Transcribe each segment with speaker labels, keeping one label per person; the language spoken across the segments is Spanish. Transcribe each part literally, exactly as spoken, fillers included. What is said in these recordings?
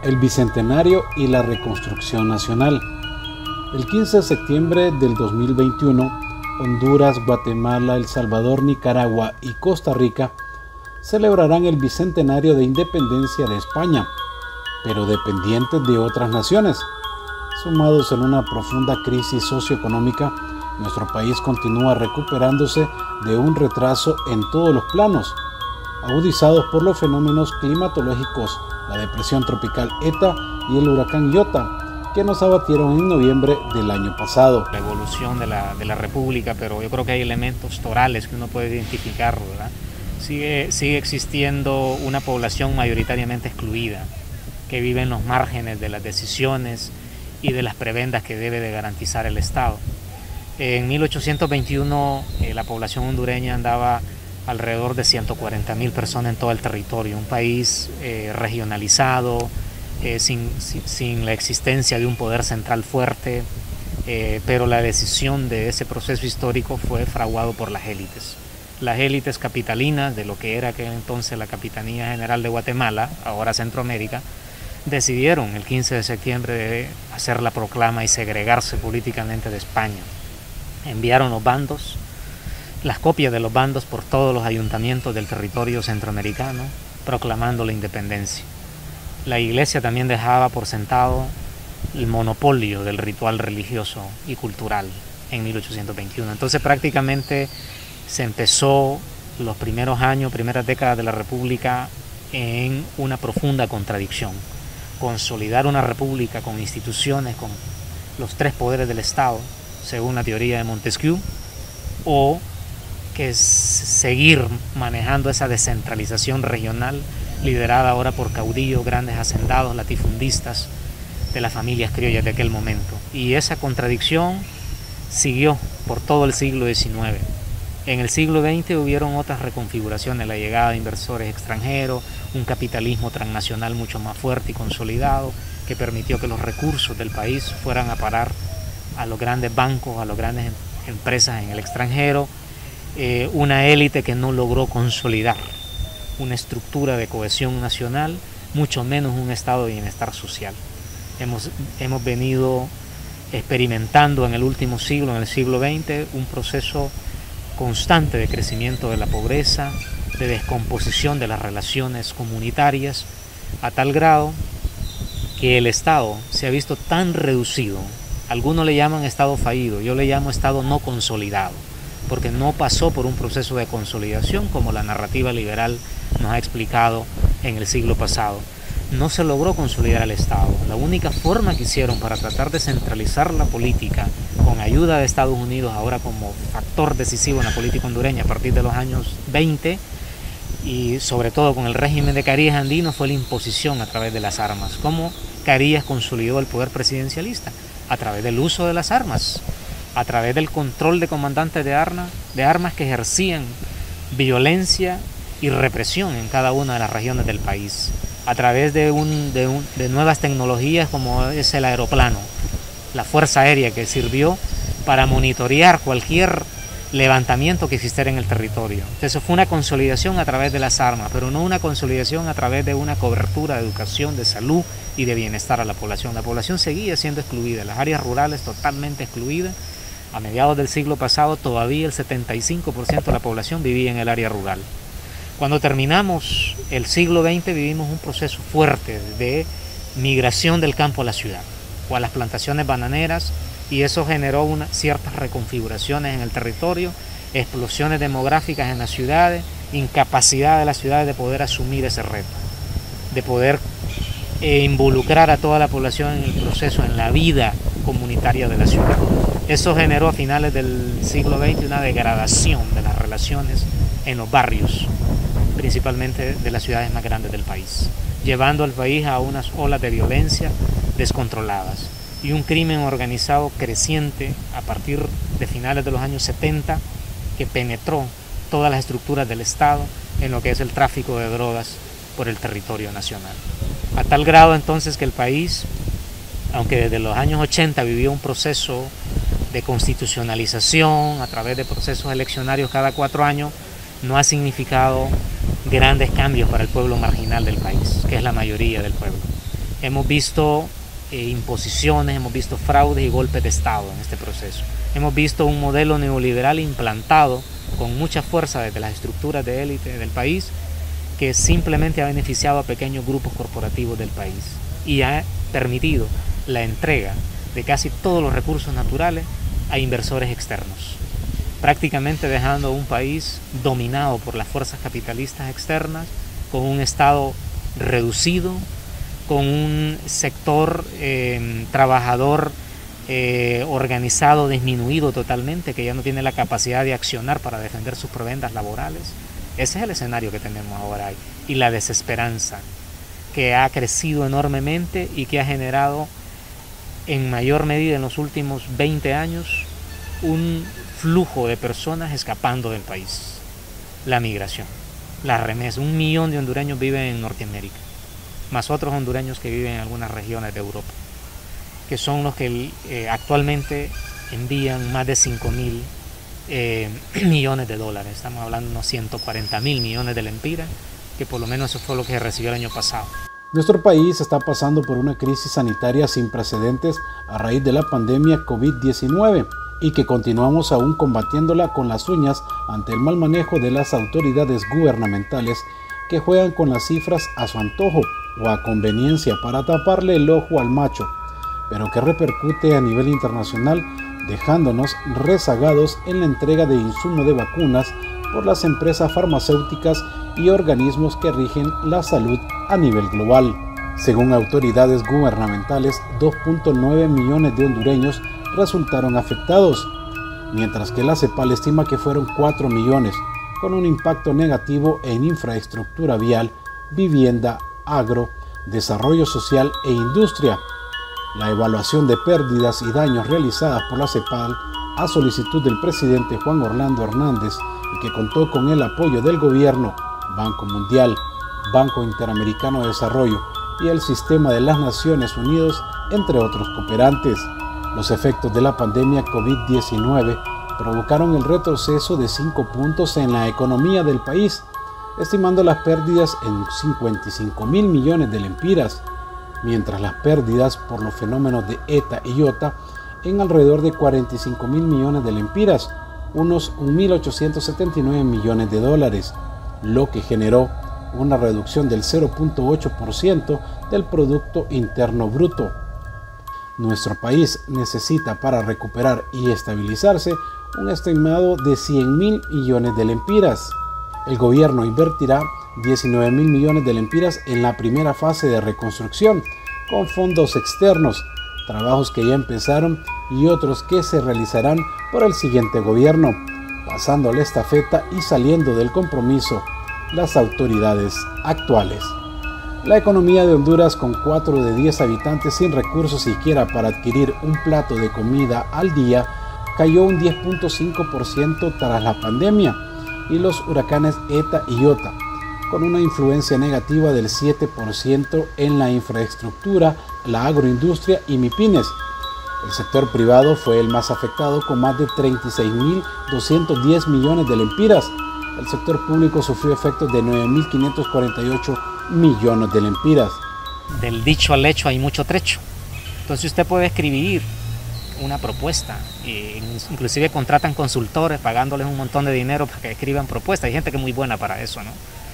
Speaker 1: el Bicentenario y la Reconstrucción Nacional. El quince de septiembre del dos mil veintiuno, Honduras, Guatemala, El Salvador, Nicaragua y Costa Rica celebrarán el Bicentenario de Independencia de España, pero dependientes de otras naciones. Sumados en una profunda crisis socioeconómica, nuestro país continúa recuperándose de un retraso en todos los planos, agudizados por los fenómenos climatológicos, la depresión tropical ETA y el huracán Iota, que nos abatieron en noviembre del año pasado.
Speaker 2: La evolución de la, de la República, pero yo creo que hay elementos torales que uno puede identificar, ¿verdad? Sigue, sigue existiendo una población mayoritariamente excluida, que vive en los márgenes de las decisiones y de las prebendas que debe de garantizar el Estado. En mil ochocientos veintiuno eh, la población hondureña andaba alrededor de ciento cuarenta mil personas en todo el territorio, un país eh, regionalizado, eh, sin, sin, sin la existencia de un poder central fuerte, eh, pero la decisión de ese proceso histórico fue fraguado por las élites. Las élites capitalinas de lo que era aquel entonces la Capitanía General de Guatemala, ahora Centroamérica, decidieron el quince de septiembre de hacer la proclama y segregarse políticamente de España. Enviaron los bandos, las copias de los bandos por todos los ayuntamientos del territorio centroamericano, proclamando la independencia. La Iglesia también dejaba por sentado el monopolio del ritual religioso y cultural en mil ochocientos veintiuno. Entonces prácticamente se empezó los primeros años, primeras décadas de la República en una profunda contradicción. Consolidar una república con instituciones, con los tres poderes del Estado, según la teoría de Montesquieu, o que es seguir manejando esa descentralización regional liderada ahora por caudillos, grandes hacendados, latifundistas de las familias criollas de aquel momento. Y esa contradicción siguió por todo el siglo diecinueve. En el siglo veinte hubieron otras reconfiguraciones, la llegada de inversores extranjeros, un capitalismo transnacional mucho más fuerte y consolidado, que permitió que los recursos del país fueran a parar a los grandes bancos, a las grandes empresas en el extranjero, eh, una élite que no logró consolidar una estructura de cohesión nacional, mucho menos un estado de bienestar social. Hemos, hemos venido experimentando en el último siglo, en el siglo veinte, un proceso constante de crecimiento de la pobreza, de descomposición de las relaciones comunitarias, a tal grado que el Estado se ha visto tan reducido. Algunos le llaman Estado fallido, yo le llamo Estado no consolidado, porque no pasó por un proceso de consolidación como la narrativa liberal nos ha explicado en el siglo pasado. No se logró consolidar el Estado. La única forma que hicieron para tratar de centralizar la política, con ayuda de Estados Unidos ahora como factor decisivo en la política hondureña a partir de los años veinte, y sobre todo con el régimen de Carías Andino, fue la imposición a través de las armas. ¿Cómo Carías consolidó el poder presidencialista? A través del uso de las armas, a través del control de comandantes de, arma, de armas que ejercían violencia y represión en cada una de las regiones del país, a través de, un, de, un, de nuevas tecnologías como es el aeroplano, la fuerza aérea que sirvió para monitorear cualquier levantamiento que existiera en el territorio. Entonces fue una consolidación a través de las armas, pero no una consolidación a través de una cobertura de educación, de salud y de bienestar a la población. La población seguía siendo excluida, las áreas rurales totalmente excluidas. A mediados del siglo pasado todavía el setenta y cinco por ciento de la población vivía en el área rural. Cuando terminamos el siglo veinte vivimos un proceso fuerte de migración del campo a la ciudad o a las plantaciones bananeras, y eso generó una, ciertas reconfiguraciones en el territorio, explosiones demográficas en las ciudades, incapacidad de las ciudades de poder asumir ese reto, de poder eh, involucrar a toda la población en el proceso, en la vida comunitaria de la ciudad. Eso generó a finales del siglo veinte una degradación de las relaciones en los barrios, principalmente de las ciudades más grandes del país, llevando al país a unas olas de violencia descontroladas y un crimen organizado creciente a partir de finales de los años setenta, que penetró todas las estructuras del Estado en lo que es el tráfico de drogas por el territorio nacional. A tal grado entonces que el país, aunque desde los años ochenta vivió un proceso de constitucionalización a través de procesos eleccionarios cada cuatro años, no ha significado grandes cambios para el pueblo marginal del país, que es la mayoría del pueblo. Hemos visto eh, imposiciones, hemos visto fraudes y golpes de Estado en este proceso. Hemos visto un modelo neoliberal implantado con mucha fuerza desde las estructuras de élite del país, que simplemente ha beneficiado a pequeños grupos corporativos del país y ha permitido la entrega de casi todos los recursos naturales a inversores externos, prácticamente dejando un país dominado por las fuerzas capitalistas externas, con un Estado reducido, con un sector eh, trabajador eh, organizado disminuido totalmente, que ya no tiene la capacidad de accionar para defender sus prebendas laborales. Ese es el escenario que tenemos ahora, y la desesperanza que ha crecido enormemente y que ha generado en mayor medida en los últimos veinte años un flujo de personas escapando del país. La migración, la remesa. Un millón de hondureños viven en Norteamérica, más otros hondureños que viven en algunas regiones de Europa, que son los que eh, actualmente envían más de cinco mil eh, millones de dólares. Estamos hablando de unos ciento cuarenta mil millones de lempiras, que por lo menos eso fue lo que recibió el año pasado.
Speaker 1: Nuestro país está pasando por una crisis sanitaria sin precedentes a raíz de la pandemia COVID diecinueve y que continuamos aún combatiéndola con las uñas ante el mal manejo de las autoridades gubernamentales que juegan con las cifras a su antojo o a conveniencia para taparle el ojo al macho, pero que repercute a nivel internacional, dejándonos rezagados en la entrega de insumo de vacunas por las empresas farmacéuticas y organismos que rigen la salud a nivel global. Según autoridades gubernamentales, dos punto nueve millones de hondureños resultaron afectados, mientras que la CEPAL estima que fueron cuatro millones, con un impacto negativo en infraestructura vial, vivienda, agro, desarrollo social e industria. La evaluación de pérdidas y daños realizadas por la CEPAL a solicitud del presidente Juan Orlando Hernández y que contó con el apoyo del gobierno, Banco Mundial, Banco Interamericano de Desarrollo y el Sistema de las Naciones Unidas, entre otros cooperantes. Los efectos de la pandemia COVID diecinueve provocaron el retroceso de cinco puntos en la economía del país, estimando las pérdidas en cincuenta y cinco mil millones de lempiras, mientras las pérdidas por los fenómenos de ETA y IOTA en alrededor de cuarenta y cinco mil millones de lempiras, unos mil ochocientos setenta y nueve millones de dólares, lo que generó una reducción del cero punto ocho por ciento del Producto Interno Bruto. Nuestro país necesita para recuperar y estabilizarse un estimado de cien mil millones de lempiras. El gobierno invertirá diecinueve mil millones de lempiras en la primera fase de reconstrucción, con fondos externos, trabajos que ya empezaron y otros que se realizarán por el siguiente gobierno, pasando la estafeta y saliendo del compromiso las autoridades actuales. La economía de Honduras, con cuatro de diez habitantes sin recursos siquiera para adquirir un plato de comida al día, cayó un diez punto cinco por ciento tras la pandemia y los huracanes ETA y IOTA, con una influencia negativa del siete por ciento en la infraestructura, la agroindustria y MIPYMES. El sector privado fue el más afectado, con más de treinta y seis mil doscientos diez millones de lempiras. El sector público sufrió efectos de nueve mil quinientos cuarenta y ocho millones de lempiras.
Speaker 2: Del dicho al hecho hay mucho trecho. Entonces usted puede escribir una propuesta, e inclusive contratan consultores pagándoles un montón de dinero para que escriban propuestas. Hay gente que es muy buena para eso, ¿no?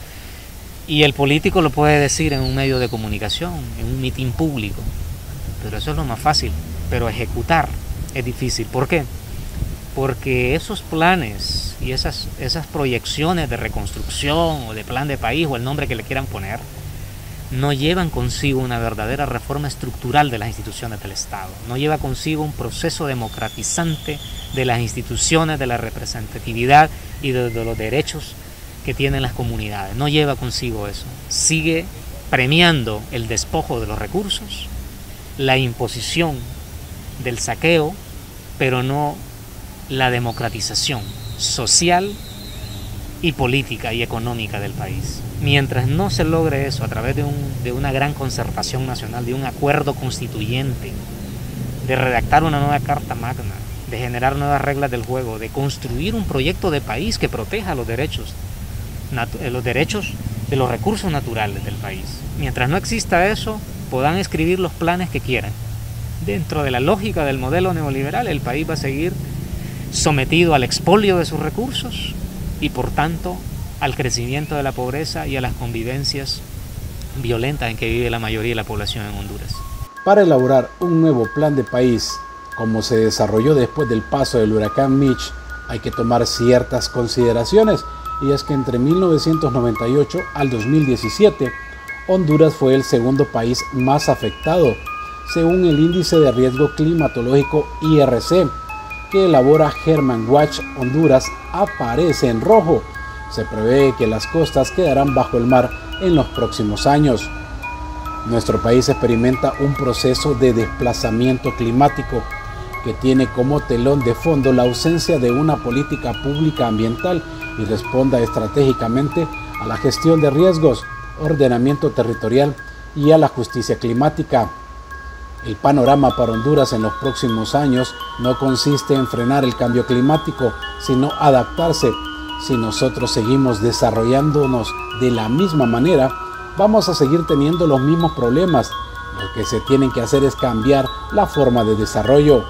Speaker 2: Y el político lo puede decir en un medio de comunicación, en un mitin público, pero eso es lo más fácil. Pero ejecutar es difícil. ¿Por qué? Porque esos planes y esas, esas proyecciones de reconstrucción o de plan de país o el nombre que le quieran poner, no llevan consigo una verdadera reforma estructural de las instituciones del Estado, no lleva consigo un proceso democratizante de las instituciones, de la representatividad y de, de los derechos que tienen las comunidades, no lleva consigo eso. Sigue premiando el despojo de los recursos, la imposición del saqueo, pero no la democratización social y política y económica del país. Mientras no se logre eso a través de, un, de una gran concertación nacional, de un acuerdo constituyente, de redactar una nueva carta magna, de generar nuevas reglas del juego, de construir un proyecto de país que proteja los derechos, los derechos de los recursos naturales del país. Mientras no exista eso, puedan escribir los planes que quieran. Dentro de la lógica del modelo neoliberal, el país va a seguir sometido al expolio de sus recursos y, por tanto, al crecimiento de la pobreza y a las convivencias violentas en que vive la mayoría de la población en Honduras.
Speaker 1: Para elaborar un nuevo plan de país, como se desarrolló después del paso del huracán Mitch, hay que tomar ciertas consideraciones, y es que entre mil novecientos noventa y ocho al dos mil diecisiete, Honduras fue el segundo país más afectado, según el índice de riesgo climatológico I R C, que elabora German Watch. Honduras aparece en rojo. Se prevé que las costas quedarán bajo el mar en los próximos años. Nuestro país experimenta un proceso de desplazamiento climático que tiene como telón de fondo la ausencia de una política pública ambiental y responda estratégicamente a la gestión de riesgos, ordenamiento territorial y a la justicia climática. El panorama para Honduras en los próximos años no consiste en frenar el cambio climático, sino adaptarse. Si nosotros seguimos desarrollándonos de la misma manera, vamos a seguir teniendo los mismos problemas. Lo que se tiene que hacer es cambiar la forma de desarrollo.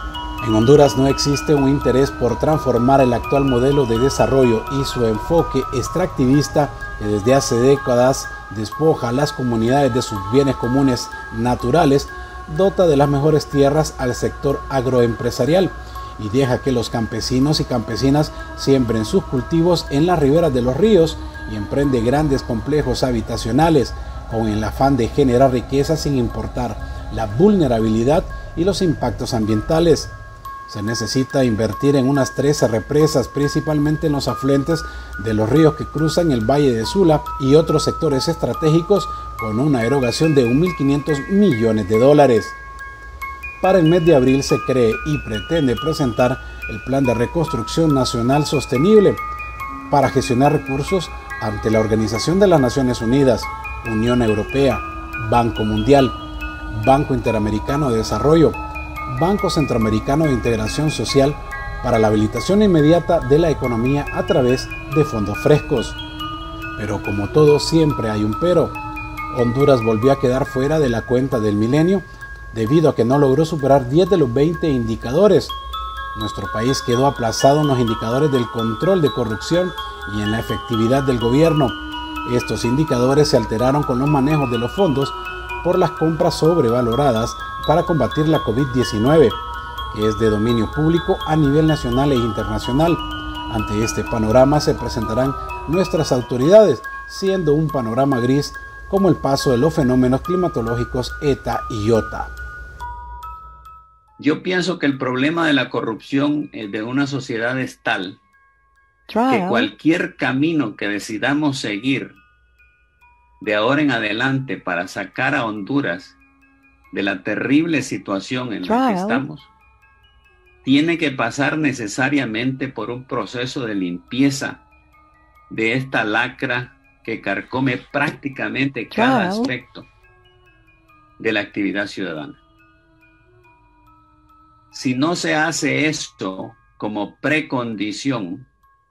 Speaker 1: En Honduras no existe un interés por transformar el actual modelo de desarrollo y su enfoque extractivista que desde hace décadas despoja a las comunidades de sus bienes comunes naturales, dota de las mejores tierras al sector agroempresarial y deja que los campesinos y campesinas siembren sus cultivos en las riberas de los ríos y emprende grandes complejos habitacionales con el afán de generar riqueza sin importar la vulnerabilidad y los impactos ambientales. Se necesita invertir en unas trece represas, principalmente en los afluentes de los ríos que cruzan el Valle de Sula y otros sectores estratégicos, con una erogación de mil quinientos millones de dólares. Para el mes de abril se cree y pretende presentar el Plan de Reconstrucción Nacional Sostenible para gestionar recursos ante la Organización de las Naciones Unidas, Unión Europea, Banco Mundial, Banco Interamericano de Desarrollo, Banco Centroamericano de Integración Social, para la habilitación inmediata de la economía a través de fondos frescos. Pero como todo, siempre hay un pero. Honduras volvió a quedar fuera de la cuenta del milenio debido a que no logró superar diez de los veinte indicadores. Nuestro país quedó aplazado en los indicadores del control de corrupción y en la efectividad del gobierno. Estos indicadores se alteraron con los manejos de los fondos por las compras sobrevaloradas para combatir la COVID diecinueve, que es de dominio público a nivel nacional e internacional. Ante este panorama se presentarán nuestras autoridades, siendo un panorama gris como el paso de los fenómenos climatológicos ETA y IOTA.
Speaker 3: Yo pienso que el problema de la corrupción de una sociedad es tal que cualquier camino que decidamos seguir de ahora en adelante para sacar a Honduras de la terrible situación en la que estamos, tiene que pasar necesariamente por un proceso de limpieza de esta lacra que carcome prácticamente cada aspecto de la actividad ciudadana. Si no se hace esto como precondición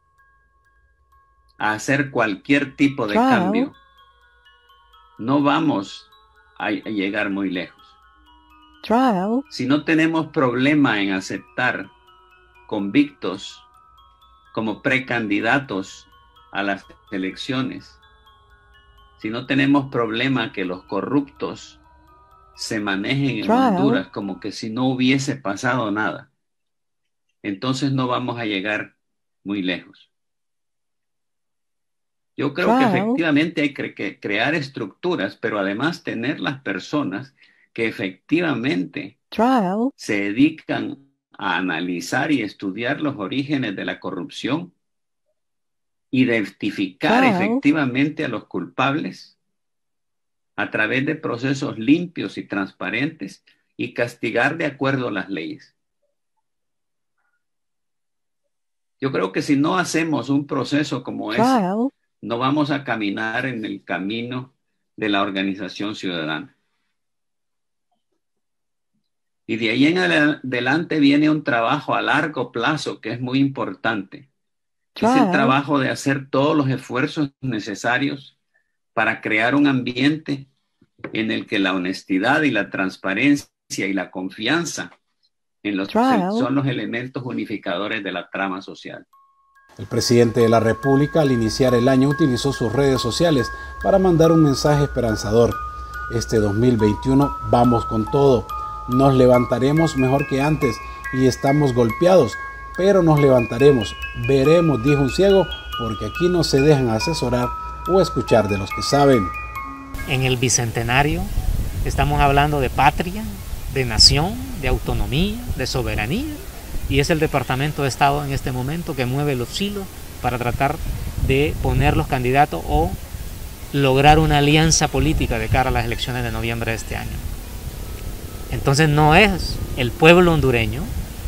Speaker 3: a hacer cualquier tipo de cambio, no vamos a llegar muy lejos.
Speaker 4: Trial.
Speaker 3: Si no tenemos problema en aceptar convictos como precandidatos a las elecciones, si no tenemos problema que los corruptos se manejen en
Speaker 4: Trial.
Speaker 3: Honduras como que si no hubiese pasado nada, entonces no vamos a llegar muy lejos. Yo creo
Speaker 4: Trial.
Speaker 3: que efectivamente hay que cre crear estructuras, pero además tener las personas que efectivamente
Speaker 4: Trial.
Speaker 3: se dedican a analizar y estudiar los orígenes de la corrupción, identificar
Speaker 4: Trial.
Speaker 3: efectivamente a los culpables a través de procesos limpios y transparentes y castigar de acuerdo a las leyes. Yo creo que si no hacemos un proceso como ese,
Speaker 4: Trial.
Speaker 3: no vamos a caminar en el camino de la organización ciudadana. Y de ahí en adelante viene un trabajo a largo plazo que es muy importante. Es el
Speaker 4: Trial.
Speaker 3: trabajo de hacer todos los esfuerzos necesarios para crear un ambiente en el que la honestidad y la transparencia y la confianza en los, son los elementos unificadores de la trama social.
Speaker 1: El presidente de la República al iniciar el año utilizó sus redes sociales para mandar un mensaje esperanzador. Este dos mil veintiuno vamos con todo, nos levantaremos mejor que antes y estamos golpeados, pero nos levantaremos, veremos, dijo un ciego, porque aquí no se dejan asesorar o escuchar de los que saben.
Speaker 2: En el Bicentenario estamos hablando de patria, de nación, de autonomía, de soberanía, y es el Departamento de Estado en este momento que mueve los hilos para tratar de poner los candidatos o lograr una alianza política de cara a las elecciones de noviembre de este año. Entonces no es el pueblo hondureño,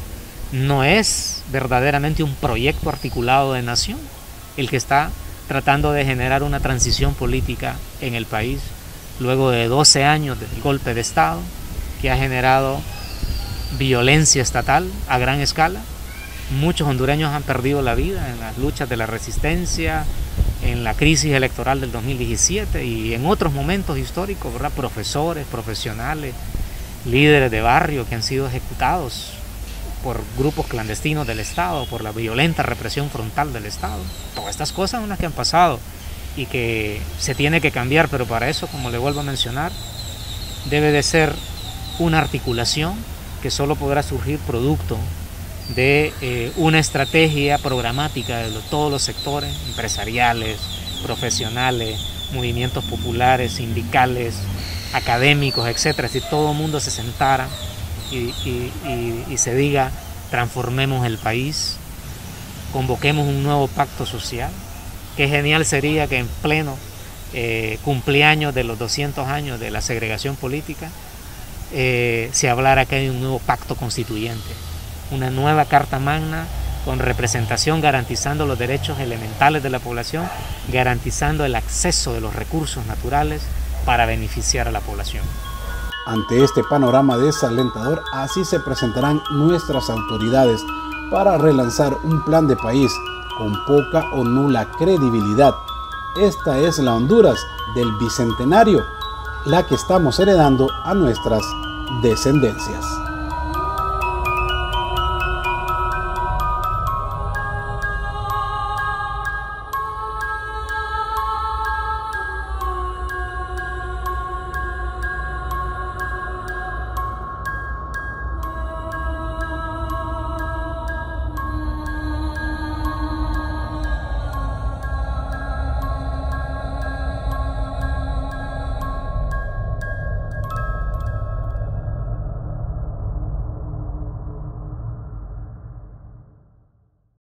Speaker 2: no es verdaderamente un proyecto articulado de nación el que está tratando de generar una transición política en el país luego de doce años del golpe de Estado que ha generado violencia estatal a gran escala. Muchos hondureños han perdido la vida en las luchas de la resistencia, en la crisis electoral del dos mil diecisiete y en otros momentos históricos, ¿verdad? Profesores, profesionales, líderes de barrio que han sido ejecutados por grupos clandestinos del Estado, por la violenta represión frontal del Estado. Todas estas cosas son las que han pasado y que se tiene que cambiar, pero para eso, como le vuelvo a mencionar, debe de ser una articulación que solo podrá surgir producto de eh, una estrategia programática de lo, todos los sectores empresariales, profesionales, movimientos populares, sindicales, académicos, etcétera. Si todo el mundo se sentara y, y, y, y se diga, transformemos el país, convoquemos un nuevo pacto social. Qué genial sería que en pleno eh, cumpleaños de los doscientos años de la segregación política eh, se hablara que hay un nuevo pacto constituyente, una nueva Carta Magna con representación garantizando los derechos elementales de la población, garantizando el acceso de los recursos naturales para beneficiar a la población.
Speaker 1: Ante este panorama desalentador, así se presentarán nuestras autoridades para relanzar un plan de país con poca o nula credibilidad. Esta es la Honduras del Bicentenario, la que estamos heredando a nuestras descendencias.